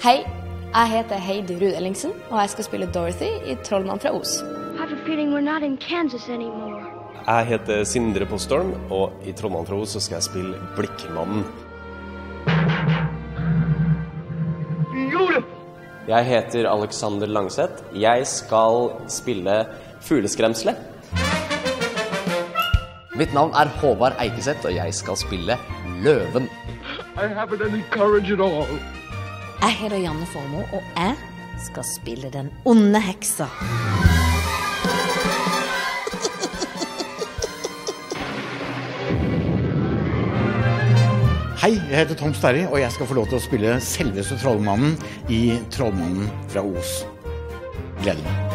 Hei, jeg heter Heidi Ruud Ellingsen, og jeg skal spille Dorothy i Trollmannen fra Os. I have a feeling we're not in Kansas anymore. Jeg heter Sindre Postholm, og i Trollmannen fra Os så skal jeg spille Blikkmannen. Jeg heter Alexander Langseth. Jeg skal spille Fugleskremsle. Mitt navn er Håvard Eikeseth, og jeg skal spille Løven. I haven't any courage at all. Jeg heter Janne Formoe, og jeg skal spille den onde heksa. Hei, jeg heter Tom Sterri, og jeg skal få lov til å spille selveste Trollmannen i Trollmannen fra Os. Gleder meg.